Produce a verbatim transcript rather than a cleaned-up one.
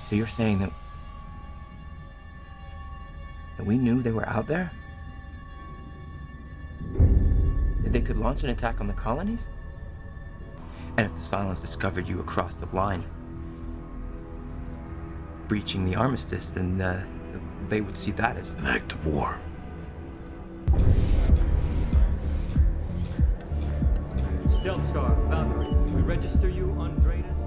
So you're saying that... that we knew they were out there? That they could launch an attack on the colonies? And if the Cylons discovered you across the line, breaching the armistice, then uh, they would see that as... an act of war. Stealth Star, Valkyrie, we register you on Dratus?